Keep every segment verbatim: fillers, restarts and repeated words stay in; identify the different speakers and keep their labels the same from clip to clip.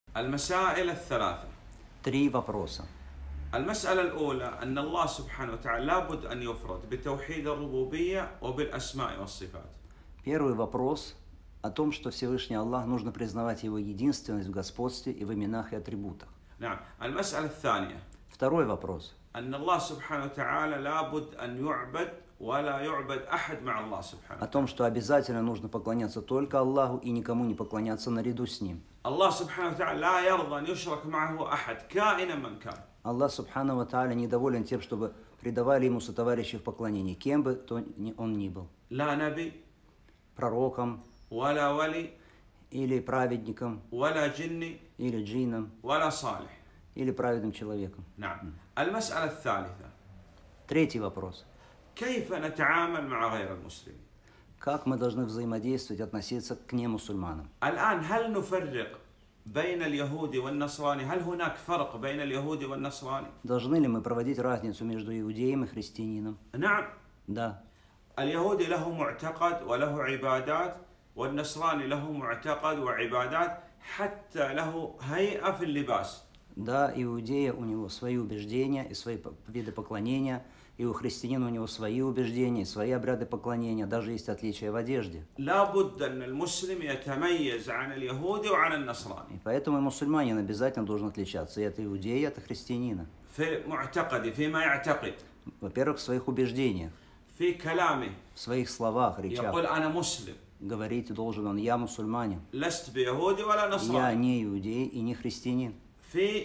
Speaker 1: المسائل الثلاثة.
Speaker 2: Три вопроса.
Speaker 1: المسألة الأولى أن الله سبحانه وتعالى لابد أن يفرد بتوحيد الربوبية وبالأسماء والصفات.
Speaker 2: Первый вопрос о том, что Всевышний Аллах нужно признавать Его единственность в господстве и в именах и атрибутах.
Speaker 1: نعم. المسألة الثانية.
Speaker 2: Второй вопрос.
Speaker 1: أن الله سبحانه وتعالى لابد أن يعبد ولا يعبد أحد مع الله سبحانه.
Speaker 2: О том, что обязательно нужно поклоняться только Аллаху и никому не поклоняться наряду с Ним.
Speaker 1: الله سبحانه وتعالى لا يرضى أن يشرك معه أحد كائنا من كان.
Speaker 2: Аллах Субхану ва Тааля недоволен тем, чтобы предавали Ему сотоварищи в поклонении, кем бы то он ни был.
Speaker 1: لا نبي.
Speaker 2: Пророком.
Speaker 1: ولا ولي.
Speaker 2: Или праведником.
Speaker 1: ولا جني.
Speaker 2: Или джинном.
Speaker 1: ولا صالح.
Speaker 2: Или праведным человеком.
Speaker 1: نعم. المسألة الثالثة.
Speaker 2: Третий вопрос.
Speaker 1: كيف نتعامل مع غير المسلمين؟
Speaker 2: Как мы должны взаимодействовать, относиться к немусульманам?
Speaker 1: الآن هل نفرق بين اليهود والنصراني؟ هل هناك فرق بين اليهود والنصراني؟
Speaker 2: Должны ли мы проводить разницу между иудеем и христианином?
Speaker 1: نعم.
Speaker 2: Да.
Speaker 1: اليهودي له معتقد وله عبادات، والنصراني له معتقد وعبادات، حتى له هيئة في اللباس.
Speaker 2: Да, иудея у него свои убеждения и свои виды поклонения, и у христианина у него свои убеждения, свои обряды поклонения, даже есть отличия в одежде.
Speaker 1: لابد أن المسلم يتميز عن اليهودي وعن النصراني.
Speaker 2: И поэтому и мусульманин обязательно должен отличаться и от иудея, и от христианина.
Speaker 1: في معتقده، فيما يعتقد.
Speaker 2: Во-первых, в своих убеждениях,
Speaker 1: في كلامه.
Speaker 2: в своих словах, речах.
Speaker 1: يقول أنا مسلم.
Speaker 2: Говорить должен он: я мусульманин.
Speaker 1: لست بيهودي ولا نصراني.
Speaker 2: Я не иудей и не христианин.
Speaker 1: في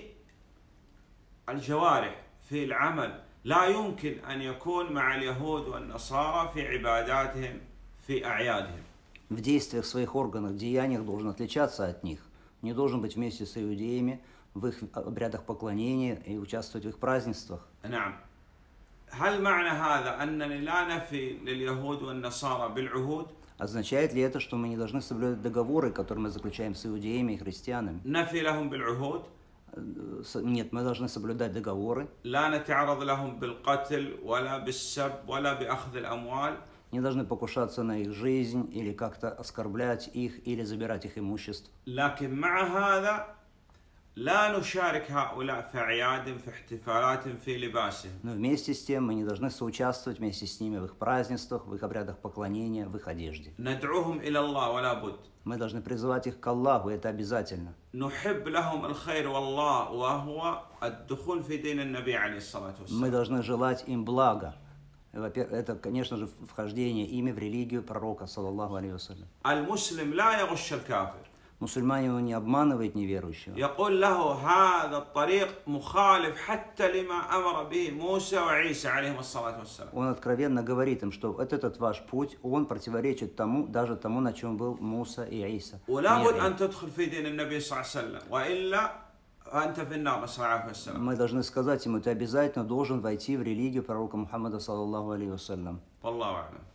Speaker 1: الجوارح، في العمل، لا يمكن أن يكون مع اليهود والنصارى في عباداتهم، في أعيادهم.
Speaker 2: В действиях своих органах, в деяниях должен отличаться от них. Не должен быть вместе с иудеями в их обрядах поклонения и участвовать в их празднествах.
Speaker 1: نعم. هل معنى هذا أنني لا نفي لليهود والنصارى بالعهود؟
Speaker 2: Означает ли это, что мы не должны соблюдать договоры, которые мы заключаем с иудеями и христианами?
Speaker 1: نفي لهم بالعهود؟
Speaker 2: Нет, мы должны соблюдать договоры.
Speaker 1: لا نتعرض لهم بالقتل ولا بالسب ولا بأخذ الأموال.
Speaker 2: Не должны покушаться на их жизнь или как-то оскорблять их или забирать их имущество.
Speaker 1: لكن مع هذا لا نشارك هؤلاء في أعيادهم، في احتفالاتهم، في لباسهم.
Speaker 2: Но вместе с тем мы не должны соучаствовать вместе с ними в их празднествах, в их обрядах поклонения, в их одежде.
Speaker 1: ندعوهم إلى الله ولا بد.
Speaker 2: Мы должны призывать их к Аллаху, это обязательно.
Speaker 1: نحب لهم الخير والله وهو الدخول في دين النبي عليه الصلاة والسلام.
Speaker 2: Мы должны желать им блага. Это, конечно же, вхождение ими в религию пророка, саллаллаху алейхи вассалям.
Speaker 1: المسلم لا يغش الكافر.
Speaker 2: Мусульманин он не обманывает неверующего.
Speaker 1: يقول له هذا الطريق مخالف حتى لما أمر به موسى وعيسى عليهم الصلاة والسلام.
Speaker 2: Он откровенно говорит им, что вот этот ваш путь, он противоречит тому, даже тому, на чем был Муса и Иса.
Speaker 1: ولا بد أن تدخل في دين النبي صلى الله عليه وسلم وإلا أنت في النار صلى الله عليه وسلم.
Speaker 2: Мы должны сказать ему: ты обязательно должен войти в религию пророка Мухаммада, саллаллаху алейхи вассалям.
Speaker 1: والله أعلم.